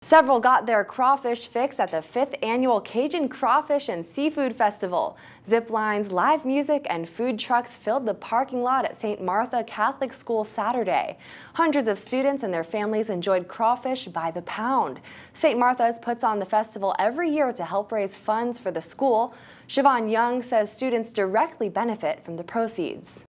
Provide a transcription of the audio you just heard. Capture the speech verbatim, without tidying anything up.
Several got their crawfish fix at the fifth annual Cajun Crawfish and Seafood Festival. Zip lines, live music, and food trucks filled the parking lot at Saint Martha Catholic School Saturday. Hundreds of students and their families enjoyed crawfish by the pound. Saint Martha's puts on the festival every year to help raise funds for the school. Siobhan Young says students directly benefit from the proceeds.